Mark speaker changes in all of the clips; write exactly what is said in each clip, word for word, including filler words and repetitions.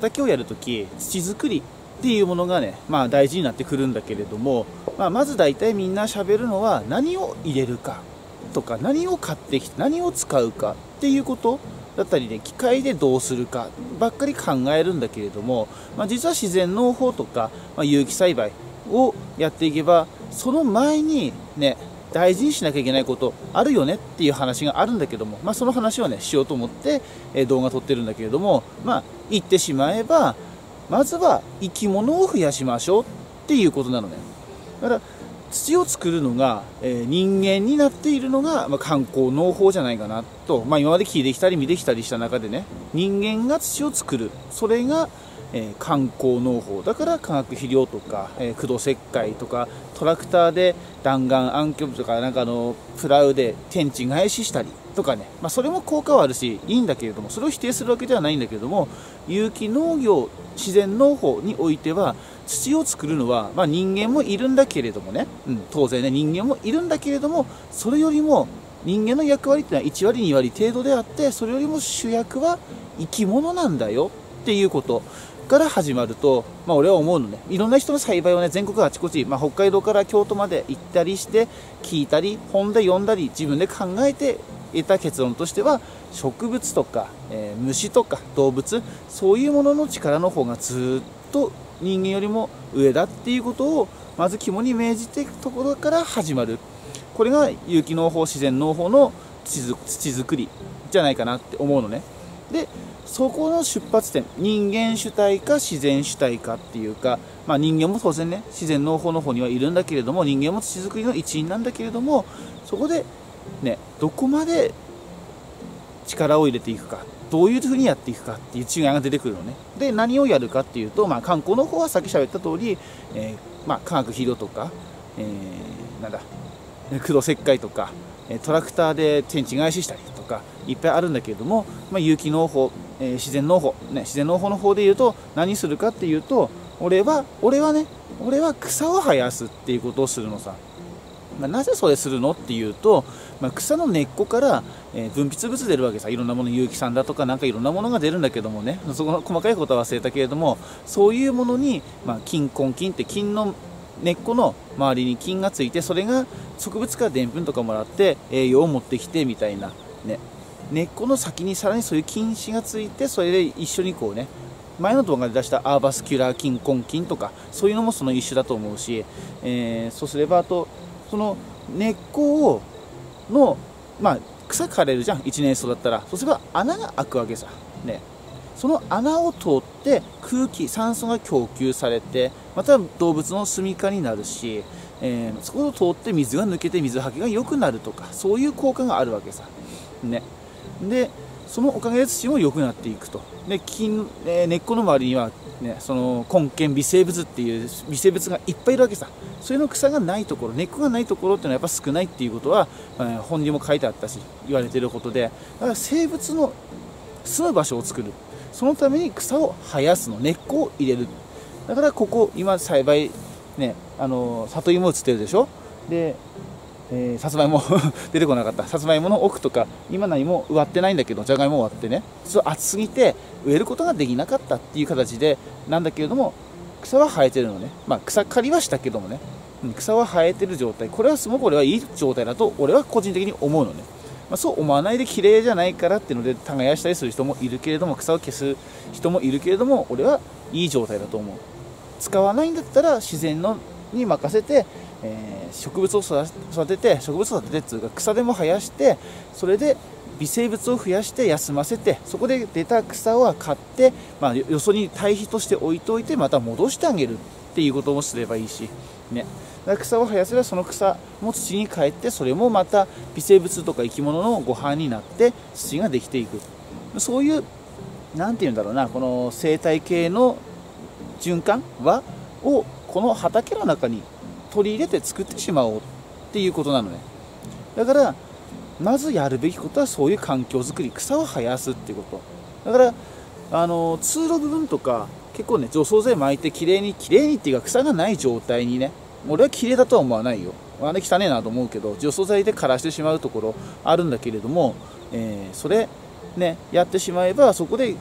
Speaker 1: 畑をやるとき土作りっていうものがね、まあ、大事になってくるんだけれども、まあ、まず大体みんなしゃべるのは何を入れるかとか何を買ってきて何を使うかっていうことだったりね、機械でどうするかばっかり考えるんだけれども、まあ、実は自然農法とか、まあ、有機栽培をやっていけばその前にね大事にしなきゃいけないことあるよねっていう話があるんだけども、まあ、その話をねしようと思って、えー、動画撮ってるんだけれども、まあ言ってしまえばまずは生き物を増やしましょうっていうことなのね。だから土を作るのが、えー、人間になっているのが、まあ、観光農法じゃないかなと、まあ、今まで聞いてきたり見てきたりした中でね、人間が土を作る、それが、えー、観光農法だから化学肥料とか、えー、駆動石灰とかトラクターで弾丸暗渠とかなんかあのプラウで天地返ししたりとかね、まあ、それも効果はあるしいいんだけれども、それを否定するわけではないんだけれども、有機農業自然農法においては土を作るのは、まあ、人間もいるんだけれどもね、うん、当然ね人間もいるんだけれども、それよりも人間の役割っていうのはいちわりにわり程度であって、それよりも主役は生き物なんだよっていうことから始まると、まあ、俺は思うのね。いろんな人の栽培をね全国あちこち、まあ、北海道から京都まで行ったりして聞いたり本で読んだり自分で考えて得た結論としては、植物とか、えー、虫とか動物、そういうものの力の方がずっと人間よりも上だっていうことをまず肝に銘じていくところから始まる。これが有機農法自然農法の土作りじゃないかなって思うのね。でそこの出発点、人間主体か自然主体かっていうか、まあ、人間も当然ね自然農法の方にはいるんだけれども、人間も土作りの一員なんだけれども、そこでねどこまで力を入れていくか、どういうふうにやっていくかっていう違いが出てくるのね。で何をやるかっていうと、まあ、観光の方はさっき喋った通り、えーまあ、化学肥料とか、えー、なんだ駆動石灰とかトラクターで天地返ししたりとかいっぱいあるんだけれども、まあ、有機農法、えー、自然農法、ね、自然農法の方でいうと何するかっていうと、俺は俺はね俺は草を生やすっていうことをするのさ。まあ、なぜそれするのっていうと、まあ、草の根っこから、えー、分泌物出るわけさ。いろんなもの、有機酸だとかなんかいろんなものが出るんだけどもね、そこの細かいことは忘れたけれども、そういうものに、まあ、菌根菌って菌の根っこの周りに菌がついて、それが植物からでんぷんとかもらって栄養を持ってきてみたいな、ね、根っこの先にさらにそういう菌糸がついて、それで一緒にこうね、前の動画で出したアーバスキュラー菌根菌とかそういうのもその一種だと思うし、えー、そうすればあとその根っこをの、まあ、草枯れるじゃん、いちねん育ったら。そうすれば穴が開くわけさ、ね、その穴を通って空気酸素が供給されて、また動物の住みかになるし、えー、そこを通って水が抜けて水はけが良くなるとか、そういう効果があるわけさ、ね、でそのおかげで土も良くなっていくと。で菌、えー、根っこの周りには、ね、その根茎微生物っていう微生物がいっぱいいるわけさ。それの草がないところ、根っこがないところっていうのはやっぱ少ないっていうことは、えー、本にも書いてあったし言われていることで、だから生物の住む場所を作る、そのために草を生やすの、根っこを入れる。だからここ今栽培ね、あの里芋映ってるでしょ。でえー、さつまいも出てこなかった。さつまいもの奥とか今何も植わってないんだけど、じゃがいも終わってね、そう暑すぎて植えることができなかったっていう形でなんだけれども、草は生えてるのね。まあ草刈りはしたけどもね、草は生えてる状態、これはすごく俺はいい状態だと俺は個人的に思うのね。まあ、そう思わないで綺麗じゃないからっていうので耕したりする人もいるけれども、草を消す人もいるけれども、俺はいい状態だと思う。使わないんだったら自然のに任せて、えー、植物を育てて植物を育ててっていうか草でも生やして、それで微生物を増やして休ませて、そこで出た草は買って、まあ、よそに堆肥として置いといてまた戻してあげるっていうこともすればいいし、ね、だから草を生やせばその草も土に帰って、それもまた微生物とか生き物のご飯になって土ができていく。そういうなんていうんだろうな、この生態系の循環はをこの畑の中に取り入れて作ってしまおうっていうことなのね。だからまずやるべきことはそういう環境づくり、草を生やすっていうことだから、あの通路部分とか結構ね除草剤巻いてきれいにきれいにっていうか草がない状態にね、俺はきれいだとは思わないよ、あれ汚ねえなと思うけど、除草剤で枯らしてしまうところあるんだけれども、えー、それねやってしまえばそこで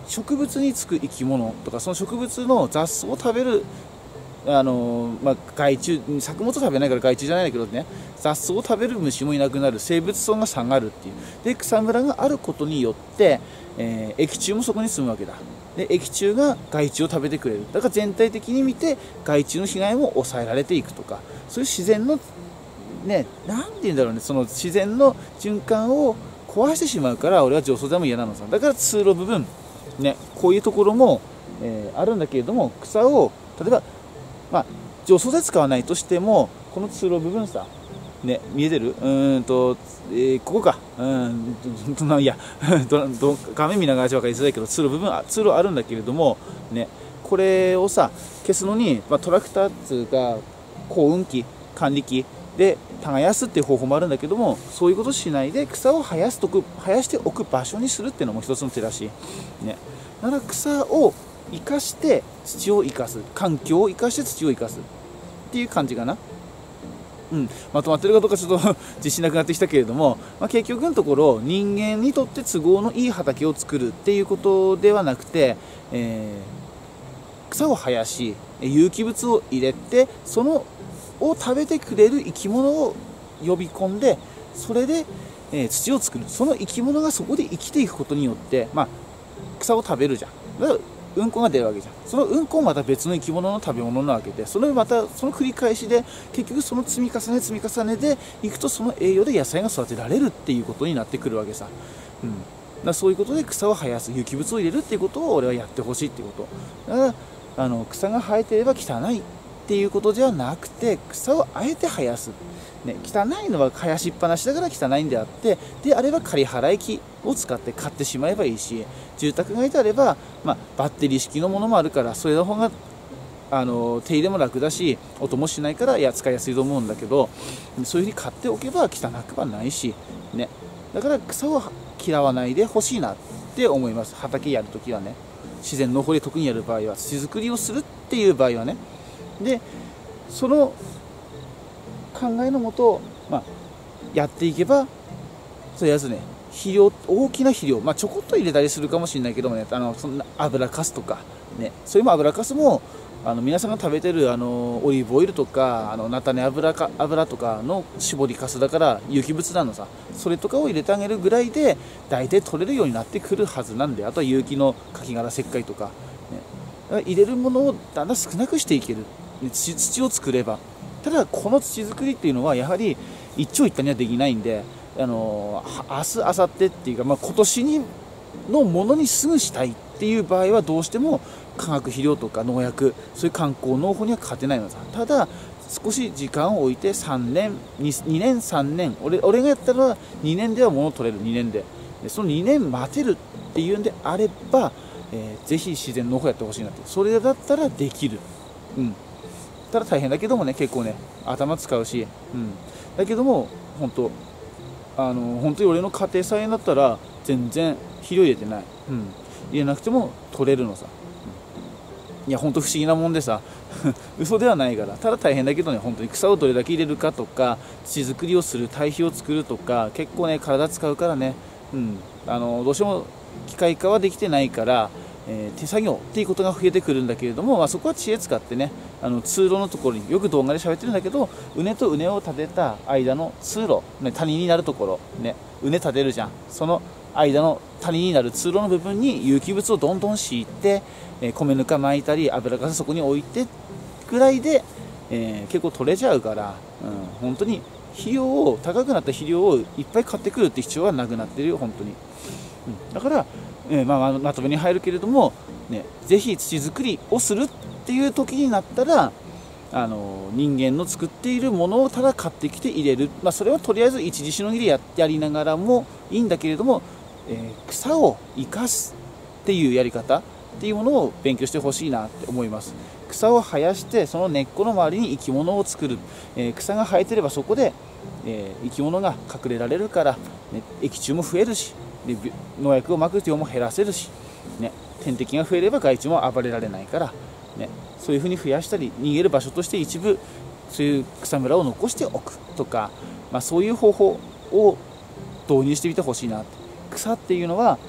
Speaker 1: 植物につく生き物とか、その植物の雑草を食べるあのまあ、害虫、作物を食べないから害虫じゃないんだけどね、雑草を食べる虫もいなくなる、生物層が下がるっていう。で草むらがあることによって、えー、益虫もそこに住むわけだ。で益虫が害虫を食べてくれる。だから全体的に見て害虫の被害も抑えられていくとか、そういう自然のね、なんて言うんだろうね、その自然の循環を壊してしまうから、俺は上層でも嫌なのさ。だから通路部分ね、こういうところも、えー、あるんだけれども、草を例えばまあ、除草剤使わないとしても、この通路部分さ、ね、見えてるうーんと、えー、ここか、うーんと、いや画面見ながら分かりづらいけど、通路部分、通路あるんだけれども、ね、これをさ、消すのに、まあ、トラクターっていうか、耕運機、管理機で耕すっていう方法もあるんだけども、そういうことしないで、草を生やすとく生やしておく場所にするっていうのも一つの手だし、ね、だから草を生かして土を生かす、環境を生かして土を生かすっていう感じかな。うん、まとまってるかどうかちょっと自信なくなってきたけれども、まあ、結局のところ人間にとって都合のいい畑を作るっていうことではなくて、えー、草を生やし有機物を入れて、そのを食べてくれる生き物を呼び込んで、それで、えー、土を作る。その生き物がそこで生きていくことによって、まあ、草を食べるじゃん。だからうんこが出るわけじゃん。そのうんこもまた別の生き物の食べ物なわけで、それまたその繰り返しで、結局その積み重ね積み重ねでいくと、その栄養で野菜が育てられるっていうことになってくるわけさ。うん、だからそういうことで草を生やす、有機物を入れるっていうことを俺はやってほしいっていうこと。だからあの草が生えていれば汚いっていうことではなくて、草をあえて生やす。ね、汚いのは生やしっぱなしだから汚いんであって、であれば仮払い機を使って買ってしまえばいいし、住宅街であれば、まあ、バッテリー式のものもあるから、それの方があの手入れも楽だし、音もしないから、いや使いやすいと思うんだけど、そういうふうに買っておけば汚くはないし、ね、だから草を嫌わないでほしいなって思います。畑やるときはね、自然農法で特にやる場合は、土作りをするっていう場合はね。でその考えのもと、まあ、やっていけば、とりあえずね、肥料、大きな肥料、まあ、ちょこっと入れたりするかもしれないけどもね、あのそんな油かすとか、ね、それも油かすもあの皆さんが食べてるあのオリーブオイルとか、あの菜種油か油とかの絞りかすだから有機物なのさ、それとかを入れてあげるぐらいで大体取れるようになってくるはずなんで、あとは有機のカキ殻石灰とか、ね、だから入れるものをだんだん少なくしていける、ね、土, 土を作れば。ただこの土作りっていうのはやはり一長一短にはできないんで、あの明日明後日っていうか、まあ、今年にのものにすぐしたいっていう場合はどうしても化学肥料とか農薬、そういう観光農法には勝てないのさ。ただ少し時間を置いてさんねん 2, にねんさんねん、 俺, 俺がやったらにねんでは物取れる。にねんででそのにねん待てるっていうんであれば、えー、ぜひ自然農法やってほしいなって。それだったらできる。うんただ大変だけどもね、結構ね頭使うし、うん、だけども本当あの本当に俺の家庭菜園だったら全然肥料入れてない、うん、入れなくても取れるのさ、うん、いや本当不思議なもんでさ嘘ではないから。ただ大変だけどね、本当に草をどれだけ入れるかとか、土作りをする、堆肥を作るとか、結構ね体使うからね、うん、あのどうしても機械化はできてないから、えー、手作業っていうことが増えてくるんだけれども、まあ、そこは知恵使ってね、あの通路のところによく動画で喋ってるんだけど、畝と畝を立てた間の通路、ね、谷になるところ、ね、畝立てるじゃん。その間の谷になる通路の部分に有機物をどんどん敷いて、えー、米ぬか巻いたり油かすそこに置いてぐらいで、えー、結構取れちゃうから、うん、本当に肥料を高くなった肥料をいっぱい買ってくるって必要はなくなってるよ本当に、うん、だからえーまあ、まとめに入るけれども、ね、ぜひ土作りをするっていう時になったら、あの人間の作っているものをただ買ってきて入れる、まあ、それはとりあえず一時しのぎで や, やりながらもいいんだけれども、えー、草を生かすっていうやり方っていうものを勉強してほしいなって思います。草を生やしてその根っこの周りに生き物を作る、えー、草が生えてればそこで、えー、生き物が隠れられるから、ね、益虫も増えるし、で農薬をまく量も減らせるし、ね、天敵が増えれば害虫も暴れられないから、ね、そういうふうに増やしたり逃げる場所として一部そういう草むらを残しておくとか、まあ、そういう方法を導入してみてほしいなって。草っていうのは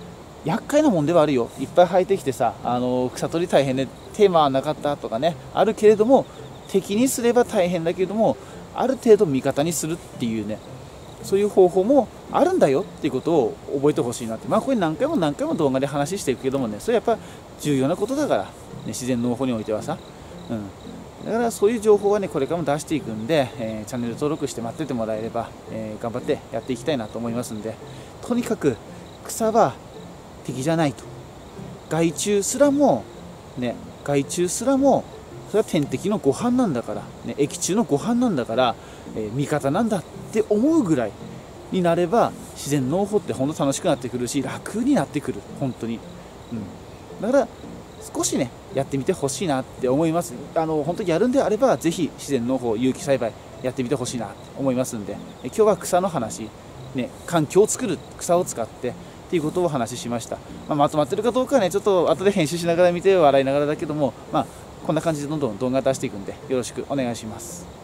Speaker 1: 厄介なもんではあるよ。いっぱい生えてきてさ、あの草取り大変でテーマはなかったとかね、あるけれども、敵にすれば大変だけれども、ある程度味方にするっていうね、そういう方法もあるんだよっていうことを覚えてほしいなって。まあこれ何回も何回も動画で話していくけどもね、それやっぱ重要なことだから、ね、自然農法においてはさ、うん、だからそういう情報はねこれからも出していくんで、えー、チャンネル登録して待っててもらえれば、えー、頑張ってやっていきたいなと思いますんで、とにかく草は敵じゃないと。害虫すらもね、害虫すらもそれは天敵のご飯なんだから、ね、益虫のご飯なんだから、えー、味方なんだって思うぐらいになれば、自然農法って本当楽しくなってくるし、楽になってくる、本当に、うん、だから少しねやってみてほしいなって思います。あの本当にやるんであれば、ぜひ自然農法、有機栽培やってみてほしいなと思いますんで、え今日は草の話、ね、環境を作る草を使ってっていうことをお話ししました。まあ、まとまってるかどうかはね、ちょっと後で編集しながら見て笑いながらだけども、まあこんな感じでどんどん動画出していくんでよろしくお願いします。